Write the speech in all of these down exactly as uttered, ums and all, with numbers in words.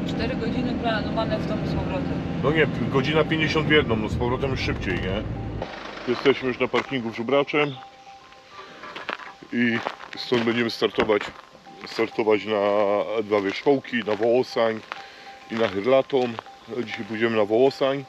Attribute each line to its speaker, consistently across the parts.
Speaker 1: cztery godziny planowane w tą z powrotem.
Speaker 2: No nie, godzina pięćdziesiąt jeden, no z powrotem już szybciej, nie? Jesteśmy już na parkingu w Żubraczem i stąd będziemy startować startować na dwa wierzchołki, na Wołosań i na Hyrlatom. Dzisiaj pójdziemy na Wołosań.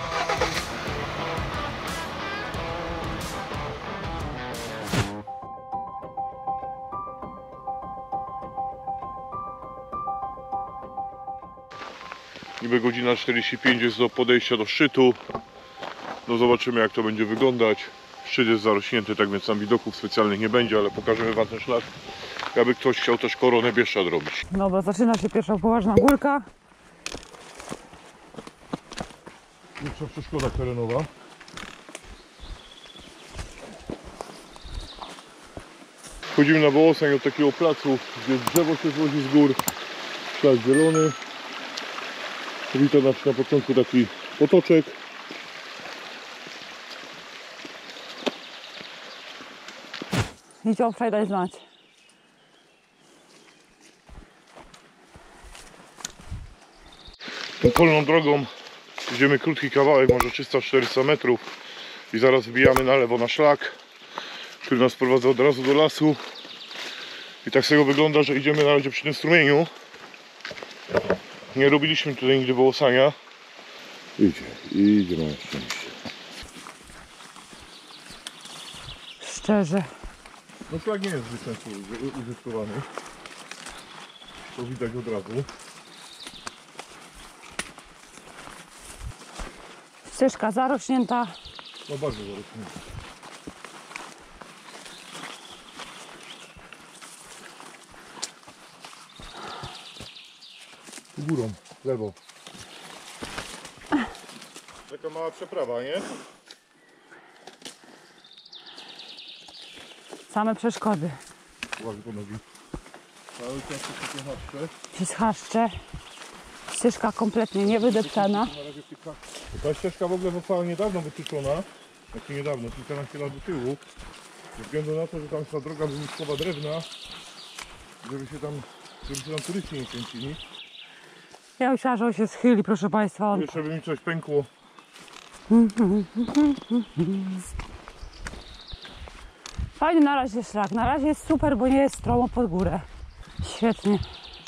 Speaker 2: Niby godzina czterdzieści pięć jest do podejścia do szczytu. No zobaczymy, jak to będzie wyglądać. Szczyt jest zarośnięty, tak więc tam widoków specjalnych nie będzie, ale pokażemy wam ten szlak. Jakby ktoś chciał też koronę Bieszczad robić.
Speaker 1: Dobra, zaczyna się pierwsza poważna górka.
Speaker 2: Pierwsza przeszkoda terenowa. Chodzimy na Wołosań od takiego placu, gdzie drzewo się złozi z gór. Szlak zielony. Wita na, na początku taki potoczek.
Speaker 1: Idź obszaj, daj znać.
Speaker 2: Tą polną drogą idziemy krótki kawałek, może trzysta czterysta metrów i zaraz wbijamy na lewo na szlak, który nas prowadzi od razu do lasu. I tak z tego wygląda, że idziemy na razie przy tym strumieniu. Nie robiliśmy tutaj nigdy Wołosania. Idzie, idzie, ma szczęście.
Speaker 1: Szczerze.
Speaker 2: No szlak nie jest zbyt często użytkowany. To widać od razu.
Speaker 1: Ścieżka zarośnięta.
Speaker 2: No bardzo zarośnięta. Górą, lewo. Taka mała przeprawa, nie?
Speaker 1: Same przeszkody.
Speaker 2: Uważaj po nogi. Cały czas to takie haszcze.
Speaker 1: Przez chaszcze. Ścieżka kompletnie niewydeptana.
Speaker 2: Ta ścieżka w ogóle została niedawno wytyczona. Znaczy niedawno, kilkanaście lat do tyłu. Ze względu na to, że tam jest ta droga wyłuszkowa drewna, żeby się tam, żeby się tam turyści nie kręcili.
Speaker 1: Ja myślałam, że on się schyli, proszę Państwa. On...
Speaker 2: Jeszcze by mi coś pękło.
Speaker 1: Fajny na razie szlak. Na razie jest super, bo nie jest stromo pod górę. Świetnie.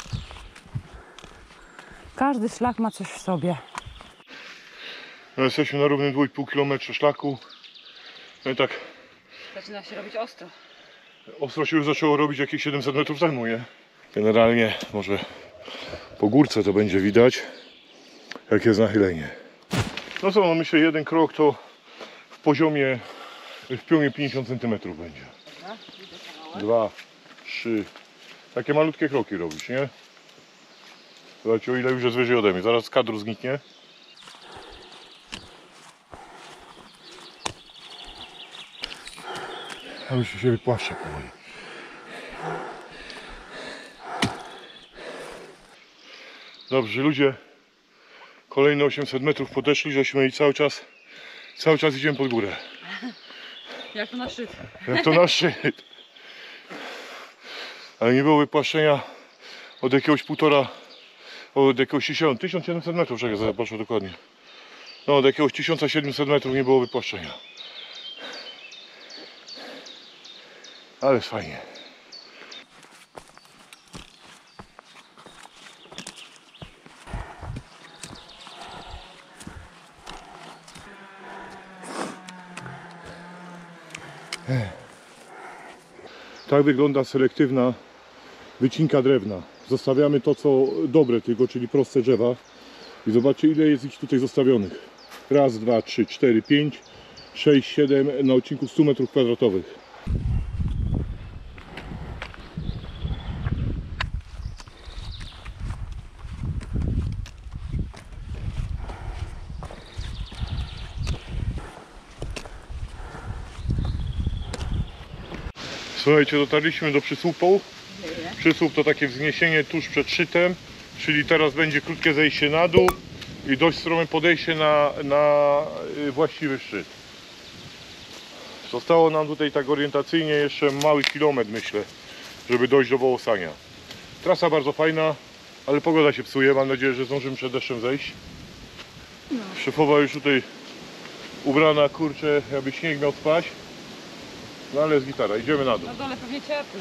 Speaker 1: Każdy szlak ma coś w sobie.
Speaker 2: No, jesteśmy na równym dwa i pół kilometra szlaku. No i tak.
Speaker 1: Zaczyna się robić ostro.
Speaker 2: Ostro się już zaczęło robić jakieś siedemset metrów temu, nie? Generalnie może po górce to będzie widać, jakie jest nachylenie. No co, no myślę, jeden krok to w poziomie, w pionie pięćdziesiąt centymetrów będzie. Dwa, trzy. Takie malutkie kroki robisz, nie? Zobaczcie, o ile już jest wyżej ode mnie. Zaraz kadr zniknie. A już się wypłaszcza powoli. Dobrze, ludzie. Kolejne osiemset metrów podeszli, żeśmy i cały czas, cały czas idziemy pod górę.
Speaker 1: Jak to na szczyt.
Speaker 2: Jak to na szczyt. Ale nie było wypłaszczenia od jakiegoś półtora, od jakiegoś tysiąc siedemset metrów, czekaj, zobaczę dokładnie. No, od jakiegoś tysiąc siedemset metrów nie było wypłaszczenia. Ale jest fajnie. Tak wygląda selektywna wycinka drewna. Zostawiamy to, co dobre tylko, czyli proste drzewa. I zobaczcie, ile jest ich tutaj zostawionych. Raz, dwa, trzy, cztery, pięć, sześć, siedem na odcinku stu metrów kwadratowych. Słuchajcie, dotarliśmy do Przysłupu. Przysłup to takie wzniesienie tuż przed szczytem, czyli teraz będzie krótkie zejście na dół i dość strome podejście na, na właściwy szczyt. Zostało nam tutaj tak orientacyjnie jeszcze mały kilometr, myślę, żeby dojść do Wołosania. Trasa bardzo fajna, ale pogoda się psuje, mam nadzieję, że zdążymy przed deszczem zejść.
Speaker 1: No.
Speaker 2: Szefowa już tutaj ubrana, kurczę, jakby śnieg miał spaść. No ale jest gitara, idziemy na dół.
Speaker 1: Na dole pewnie cieplej.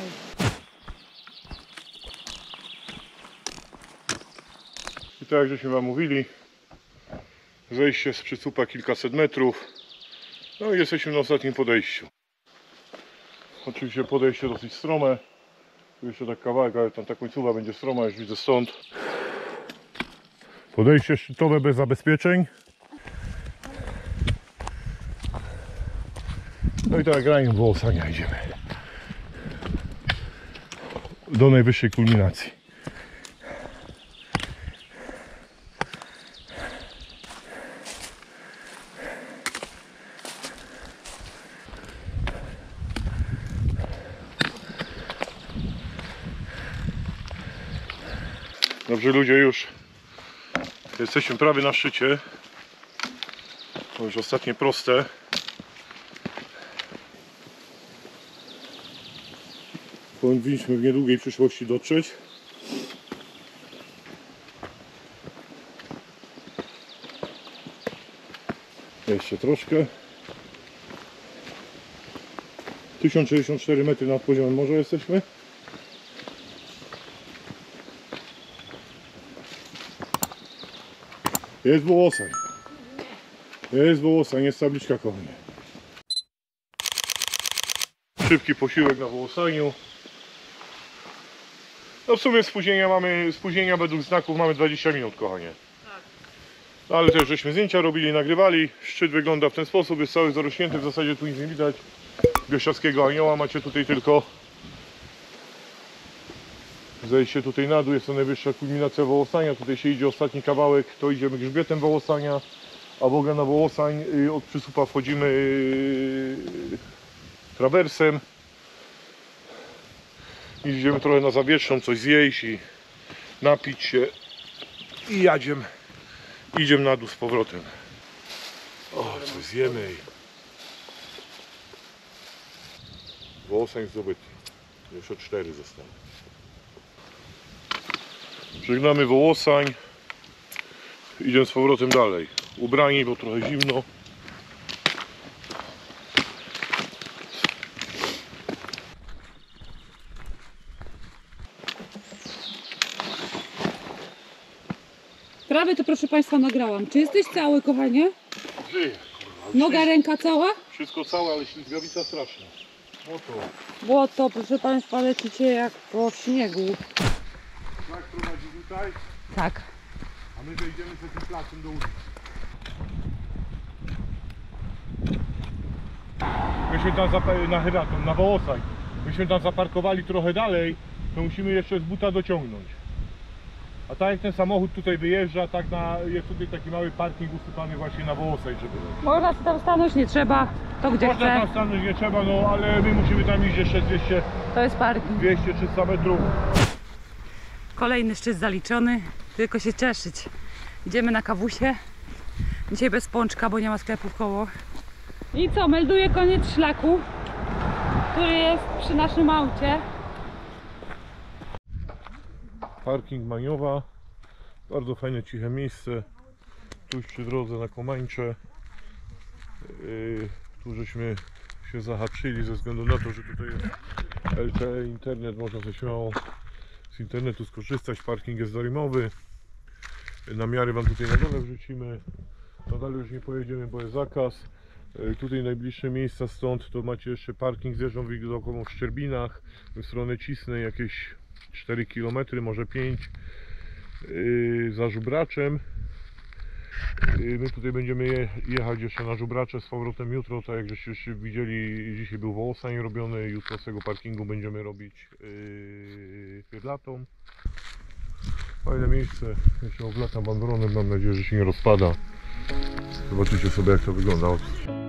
Speaker 2: I tak jak żeśmy wam mówili, zejście z przycupa kilkaset metrów. No i jesteśmy na ostatnim podejściu. Oczywiście podejście dosyć strome. Tu jeszcze tak kawałek, ale tam ta końcówka będzie stroma, już widzę stąd. Podejście szczytowe bez zabezpieczeń. No i tak grają Wołosania idziemy. Do najwyższej kulminacji. Dobrze ludzie, już jesteśmy prawie na szczycie. To już ostatnie proste. Powinniśmy w niedługiej przyszłości dotrzeć. Jeszcze troszkę. tysiąc sześćdziesiąt cztery metry nad poziomem morza jesteśmy. Jest Wołosań. Jest Wołosań, jest tabliczka koło mnie. Szybki posiłek na Wołosaniu. No w sumie spóźnienia mamy, spóźnienia według znaków mamy dwadzieścia minut, kochanie. No ale też żeśmy zdjęcia robili, nagrywali. Szczyt wygląda w ten sposób, jest cały zarośnięty, w zasadzie tu nic nie widać. Bieszczadzkiego anioła macie tutaj tylko. Zejście tutaj na dół, jest to najwyższa kulminacja Wołosania. Tutaj się idzie ostatni kawałek, to idziemy grzbietem Wołosania. A w ogóle na Wołosań od przysupa wchodzimy trawersem. I idziemy trochę na zawietrzną, coś zjeść i napić się. I jadziem. Idziemy na dół z powrotem. O, coś zjemy. Wołosań zdobyty. Jeszcze cztery zostały. Żegnamy Wołosań. Idziemy z powrotem dalej. Ubrani, bo trochę zimno.
Speaker 1: Prawie to, proszę Państwa, nagrałam. Czy jesteś cały, kochanie?
Speaker 2: Żyję.
Speaker 1: Noga, ręka cała?
Speaker 2: Wszystko całe, ale ślizgawica straszna. Oto.
Speaker 1: Błoto, proszę Państwa, lecicie jak po śniegu.
Speaker 2: Szlak prowadzi tutaj,
Speaker 1: Tak.
Speaker 2: a my wejdziemy sobie tym placem do ulicy. Myśmy tam zapa- na Hyraton, na Wołosań. Myśmy tam zaparkowali trochę dalej, to musimy jeszcze z buta dociągnąć. A tak jak ten samochód tutaj wyjeżdża, tak na, jest tutaj taki mały parking usypany właśnie na Wołosań, żeby...
Speaker 1: Można się tam stanąć, nie trzeba. To gdzie
Speaker 2: Można tam
Speaker 1: chce.
Speaker 2: stanąć, nie trzeba, no ale my musimy tam iść jeszcze dwieście,
Speaker 1: To jest parking.
Speaker 2: dwieście trzysta metrów.
Speaker 1: Kolejny szczyt zaliczony. Tylko się cieszyć. Idziemy na kawusie. Dzisiaj bez pączka, bo nie ma sklepów koło. I co? Melduję koniec szlaku, który jest przy naszym aucie.
Speaker 2: Parking Maniowa, bardzo fajne, ciche miejsce, tuż przy drodze na Komańcze. Yy, tu żeśmy się zahaczyli ze względu na to, że tutaj jest L T E, internet, można sobie śmiało z internetu skorzystać, parking jest darmowy. Namiary wam tutaj na dole wrzucimy, no dalej już nie pojedziemy, bo jest zakaz. Yy, tutaj najbliższe miejsca stąd to macie jeszcze parking z jeżdżą widokową w Szczerbinach, w stronę Cisnej jakieś cztery kilometry, może pięć, yy, za Żubraczem. Yy, my tutaj będziemy je, jechać jeszcze na Żubracze z powrotem jutro, tak jak żeście już widzieli, dzisiaj był Wołosań robiony, jutro z tego parkingu będziemy robić yy, Fyrlatą. Fajne miejsce, ja się oblatam banderonem, mam nadzieję, że się nie rozpada. Zobaczycie sobie, jak to wygląda.